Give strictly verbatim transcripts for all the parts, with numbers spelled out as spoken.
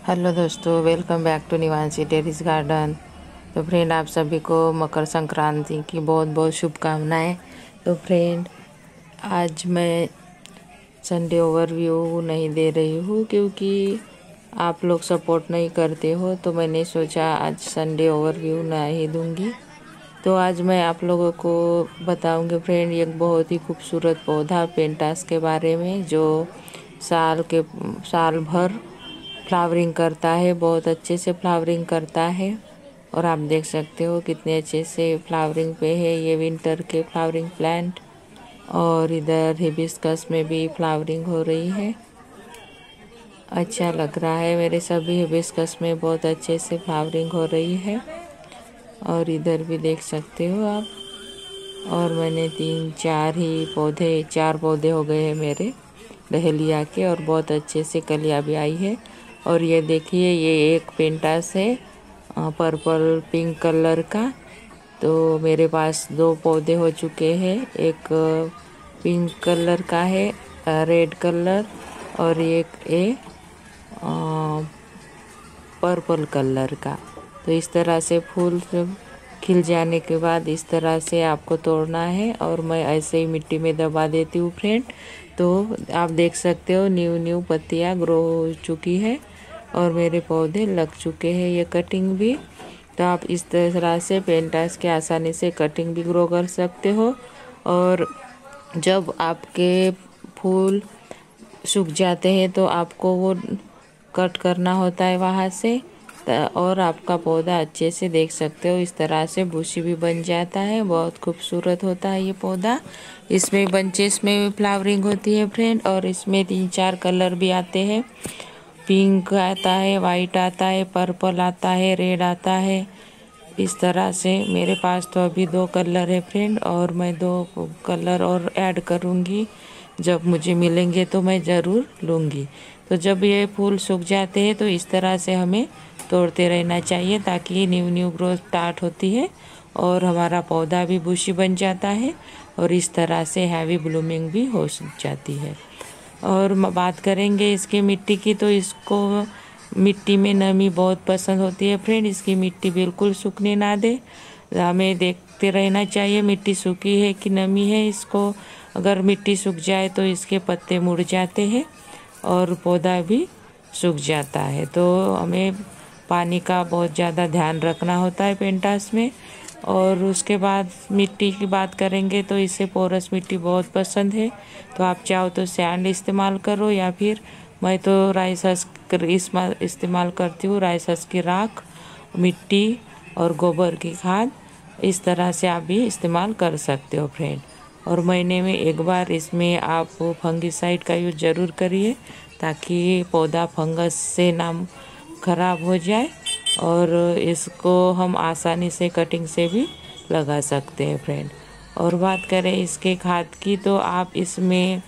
Hello दोस्तों, welcome back to Nivanshi terrace garden. तो friend, आप सभी को मकर संक्रांति की बहुत बहुत शुभकामनाएं। तो फ्रेंड, आज मैं संडे ओवरव्यू नहीं दे रही हूँ क्योंकि आप लोग सपोर्ट नहीं करते हो, तो मैंने सोचा आज संडे ओवरव्यू नहीं दूँगी। तो आज मैं आप लोगों को बताऊंगी फ्रेंड एक बहुत ही खूबसूरत पौधा पेंटास के बारे में, जो साल के साल भर फ्लावरिंग करता है, बहुत अच्छे से फ्लावरिंग करता है। और आप देख सकते हो कितने अच्छे से फ्लावरिंग पे है ये विंटर के फ्लावरिंग प्लांट। और इधर हिबिस्कस में भी फ्लावरिंग हो रही है। अच्छा लग रहा है, मेरे सभी हिबिस्कस में बहुत अच्छे से फ्लावरिंग हो रही है। और इधर भी देख सकते हो आप। और मैंने तीन चार ही पौधे चार पौधे हो गए हैं मेरे डहेलिया के, और बहुत अच्छे से कलियाँ भी आई है। और ये देखिए, ये एक पेंटास है पर्पल पिंक कलर का। तो मेरे पास दो पौधे हो चुके हैं, एक पिंक कलर का है, रेड कलर, और एक ए पर्पल कलर का। तो इस तरह से फूल खिल जाने के बाद इस तरह से आपको तोड़ना है, और मैं ऐसे ही मिट्टी में दबा देती हूँ फ्रेंड। तो आप देख सकते हो न्यू न्यू पत्तियाँ ग्रो हो चुकी है और मेरे पौधे लग चुके हैं। ये कटिंग भी, तो आप इस तरह से पेंटास के आसानी से कटिंग भी ग्रो कर सकते हो। और जब आपके फूल सूख जाते हैं तो आपको वो कट करना होता है वहाँ से, और आपका पौधा अच्छे से देख सकते हो इस तरह से बुशी भी बन जाता है। बहुत खूबसूरत होता है ये पौधा। इसमें बंचेस में भी फ्लावरिंग होती है फ्रेंड, और इसमें तीन चार कलर भी आते हैं। पिंक आता है, वाइट आता है, पर्पल आता है, रेड आता है। इस तरह से मेरे पास तो अभी दो कलर है फ्रेंड, और मैं दो कलर और ऐड करूँगी। जब मुझे मिलेंगे तो मैं ज़रूर लूँगी। तो जब ये फूल सूख जाते हैं तो इस तरह से हमें तोड़ते रहना चाहिए, ताकि न्यू न्यू ग्रोथ स्टार्ट होती है और हमारा पौधा भी बुशी बन जाता है, और इस तरह से हैवी ब्लूमिंग भी हो जाती है। और बात करेंगे इसके मिट्टी की, तो इसको मिट्टी में नमी बहुत पसंद होती है फ्रेंड। इसकी मिट्टी बिल्कुल सूखने ना दे, हमें देखते रहना चाहिए मिट्टी सूखी है कि नमी है। इसको अगर मिट्टी सूख जाए तो इसके पत्ते मुड़ जाते हैं और पौधा भी सूख जाता है। तो हमें पानी का बहुत ज़्यादा ध्यान रखना होता है पेंटास में। और उसके बाद मिट्टी की बात करेंगे तो इसे पोरस मिट्टी बहुत पसंद है। तो आप चाहो तो सैंड इस्तेमाल करो, या फिर मैं तो राइस हस्क इस्तेमाल करती हूँ। राइस हस्क की राख, मिट्टी और गोबर की खाद, इस तरह से आप भी इस्तेमाल कर सकते हो फ्रेंड। और महीने में एक बार इसमें आप फंगिसाइड का यूज ज़रूर करिए, ताकि पौधा फंगस से ना खराब हो जाए। और इसको हम आसानी से कटिंग से भी लगा सकते हैं फ्रेंड। और बात करें इसके खाद की, तो आप इसमें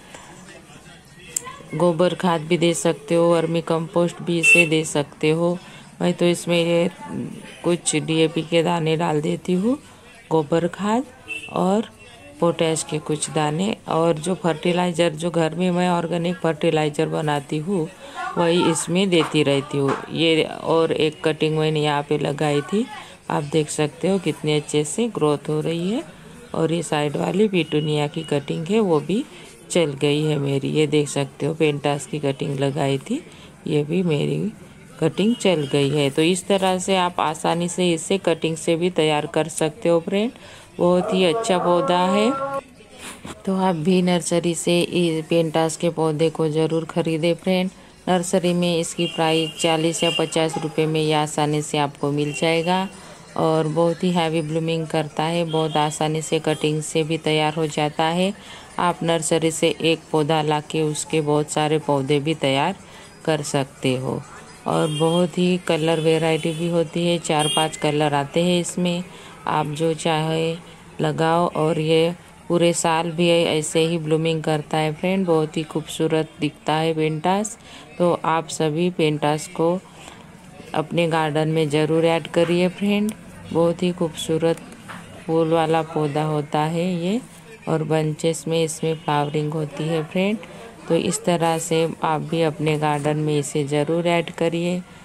गोबर खाद भी दे सकते हो, वर्मी कंपोस्ट भी इसे दे सकते हो। मैं तो इसमें कुछ डीएपी के दाने डाल देती हूँ, गोबर खाद और पोटैश के कुछ दाने। और जो फर्टिलाइज़र जो घर में मैं ऑर्गेनिक फर्टिलाइज़र बनाती हूँ वही इसमें देती रहती हूँ। ये और एक कटिंग मैंने यहाँ पे लगाई थी, आप देख सकते हो कितने अच्छे से ग्रोथ हो रही है। और ये साइड वाली पिटूनिया की कटिंग है, वो भी चल गई है मेरी। ये देख सकते हो पेंटास की कटिंग लगाई थी, ये भी मेरी कटिंग चल गई है। तो इस तरह से आप आसानी से इसे कटिंग से भी तैयार कर सकते हो फ्रेंड। बहुत ही अच्छा पौधा है। तो आप भी नर्सरी से इस पेंटास के पौधे को ज़रूर खरीदें फ्रेंड। नर्सरी में इसकी प्राइस चालीस या पचास रुपए में ये आसानी से आपको मिल जाएगा। और बहुत ही हैवी ब्लूमिंग करता है, बहुत आसानी से कटिंग से भी तैयार हो जाता है। आप नर्सरी से एक पौधा लाके उसके बहुत सारे पौधे भी तैयार कर सकते हो। और बहुत ही कलर वैरायटी भी होती है, चार पांच कलर आते हैं इसमें, आप जो चाहे लगाओ। और ये पूरे साल भी ऐसे ही ब्लूमिंग करता है फ्रेंड, बहुत ही खूबसूरत दिखता है पेंटास। तो आप सभी पेंटास को अपने गार्डन में ज़रूर ऐड करिए फ्रेंड। बहुत ही खूबसूरत फूल वाला पौधा होता है ये, और बंचेस में इसमें फ्लावरिंग होती है फ्रेंड। तो इस तरह से आप भी अपने गार्डन में इसे ज़रूर ऐड करिए।